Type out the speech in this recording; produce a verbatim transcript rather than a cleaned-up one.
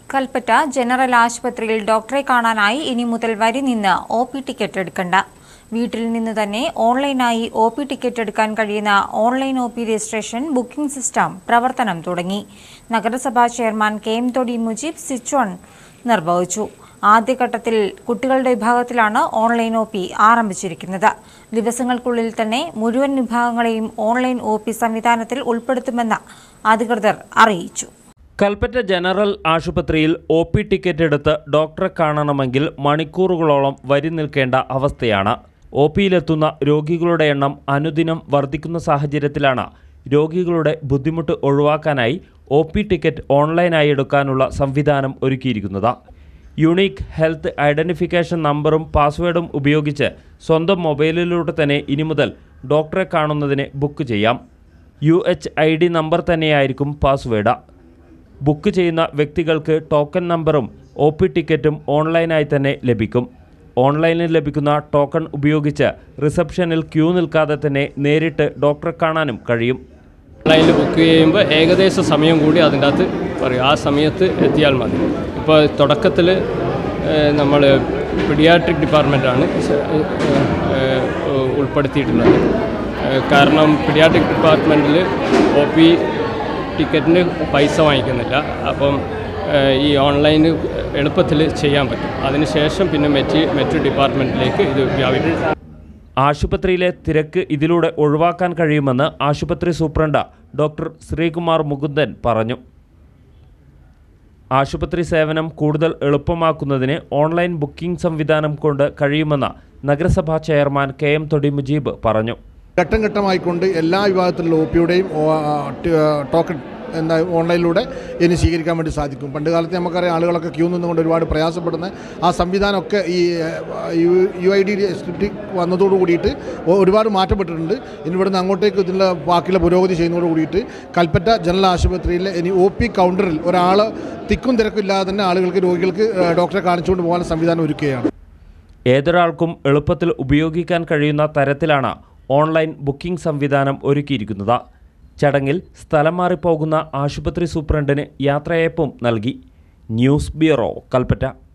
Kalpetta general ആശുപത്രിയിൽ ഡോക്ടറെ കാണാനായി ഇനി മുതൽ വരി നിന്ന് ഒ പി ടിക്കറ്റ് എടുക്കണ്ട. വീട്ടിൽ നിന്ന് തന്നെ ഓൺലൈനായി ഒ പി ടിക്കറ്റ് എടുക്കാൻ കഴിയുന്ന online O P registration booking system പ്രവർത്തനം തുടങ്ങി. നഗരസഭാ chairman K M Thodi Mujeeb switch on നിർവഹിച്ചു. ആദ്യഘട്ടത്തിൽ കുട്ടികളുടെ വിഭാഗത്തിലാണ് ഓൺലൈൻ ഒ പി ആരംഭിച്ചിരിക്കുന്നത്. ദിവസങ്ങൾക്കുള്ളിൽ തന്നെ മുഴുവൻ വിഭാഗങ്ങളെയും ഓൺലൈൻ ഒ പി സംവിധാനത്തിൽ ഉൾപ്പെടുത്തുമെന്ന് അധികൃതർ അറിയിച്ചു. കൽപ്പറ്റ ജനറൽ ആശുപത്രിയിൽ ഒ പി ടിക്കറ്റ് എടുത്ത് ഡോക്ടറെ കാണണമെങ്കിൽ മണിക്കൂറുകളോളം വരി നിൽക്കേണ്ട അവസ്ഥയാണ്. ഒ പിയിലെത്തുന്ന രോഗികളുടെ എണ്ണം അനുദിനം വർദ്ധിക്കുന്ന സാഹചര്യത്തിലാണ് രോഗികളുടെ ബുദ്ധിമുട്ട് ഒഴിവാക്കാനായി ഒ പി ടിക്കറ്റ് ഓൺലൈനായി എടുക്കാനുള്ള സംവിധാനം ഒരുക്കിയിരിക്കുന്നത്. യുണീക്ക് ഹെൽത്ത് ഐഡൻറ്റിഫിക്കേഷൻ നമ്പറും പാസ്വേഡും ഉപയോഗിച്ച് സ്വന്തം മൊബൈലിലൂടെ തന്നെ ഇനി മുതൽ ഡോക്ടറെ കാണുന്നതിന് ബുക്ക് ചെയ്യാം. U H I D number തന്നെയായിരിക്കും പാസ്വേഡ്. ബുക്ക് ചെയ്യുന്ന വ്യക്തികൾക്ക് ടോക്കൺ നമ്പറും ഒ പി ടിക്കറ്റും ഓൺലൈനായി തന്നെ ലഭിക്കും. ഓൺലൈനിൽ ലഭിക്കുന്ന ടോക്കൺ ഉപയോഗിച്ച് റിസപ്ഷനിൽ ക്യൂ നിൽക്കാതെ തന്നെ നേരിട്ട് ഡോക്ടറെ കാണാനും കഴിയും. ഓൺലൈനിൽ ബുക്ക് ചെയ്യുമ്പോൾ ഏകദേശ സമയം കൂടി അതിൻ്റെ അകത്ത് പറയും, ആ സമയത്ത് എത്തിയാൽ മതി. ഇപ്പോൾ തുടക്കത്തിൽ നമ്മൾ പീഡിയാട്രിക് ഡിപ്പാർട്ട്മെൻറ്റാണ് ഉൾപ്പെടുത്തിയിട്ടുള്ളത്. കാരണം പീഡിയാട്രിക് ഡിപ്പാർട്ട്മെൻറ്റിൽ ഒ പി ടിക്കറ്റിന് പൈസ വാങ്ങിക്കുന്നില്ല. അപ്പം ഈ ഓൺലൈന് എളുപ്പത്തിൽ ചെയ്യാൻ പറ്റും. അതിനുശേഷം പിന്നെ മറ്റ് മറ്റു ഡിപ്പാർട്ട്മെൻറ്റിലേക്ക് ഇത് വ്യാപിക്കും. ആശുപത്രിയിലെ തിരക്ക് ഇതിലൂടെ ഒഴിവാക്കാൻ കഴിയുമെന്ന് ആശുപത്രി സൂപ്രണ്ട് ഡോക്ടർ ശ്രീകുമാർ മുകുന്ദൻ പറഞ്ഞു. ആശുപത്രി സേവനം കൂടുതൽ എളുപ്പമാക്കുന്നതിന് ഓൺലൈൻ ബുക്കിംഗ് സംവിധാനം കൊണ്ട് കഴിയുമെന്ന് നഗരസഭാ chairman K M Thodi Mujeeb പറഞ്ഞു. ഘട്ടം ഘട്ടമായിക്കൊണ്ട് എല്ലാ വിഭാഗത്തിലുള്ള ഒ പിയുടെയും ടോക്കൺ എന്താ ഓൺലൈനിലൂടെ ഇനി സ്വീകരിക്കാൻ വേണ്ടി സാധിക്കും. പണ്ട് കാലത്ത് നമുക്കറിയാം, ആളുകളൊക്കെ ക്യൂ നിന്നുകൊണ്ട് ഒരുപാട് പ്രയാസപ്പെടുന്ന ആ സംവിധാനമൊക്കെ ഈ യു ഐ ഡി വന്നതോടു കൂടിയിട്ട് ഒരുപാട് മാറ്റപ്പെട്ടിട്ടുണ്ട്. ഇനി ഇവിടുന്ന് അങ്ങോട്ടേക്ക് ഇതിൻ്റെ ബാക്കിയുള്ള പുരോഗതി ചെയ്യുന്നതോട് കൂടിയിട്ട് കൽപ്പറ്റ ജനറൽ ആശുപത്രിയിലെ ഇനി ഒ പി കൗണ്ടറിൽ ഒരാൾ തിക്കും തിരക്കില്ലാതെ തന്നെ ആളുകൾക്ക് രോഗികൾക്ക് ഡോക്ടറെ കാണിച്ചുകൊണ്ട് പോകാനുള്ള സംവിധാനം ഒരുക്കുകയാണ്. ഏതൊരാൾക്കും എളുപ്പത്തിൽ ഉപയോഗിക്കാൻ കഴിയുന്ന തരത്തിലാണ് ഓൺലൈൻ ബുക്കിംഗ് സംവിധാനം ഒരുക്കിയിരിക്കുന്നത്. ചടങ്ങിൽ സ്ഥലം മാറിപ്പോകുന്ന ആശുപത്രി സൂപ്രണ്ടിന് യാത്രയയപ്പും നൽകി. News bureau, Kalpetta.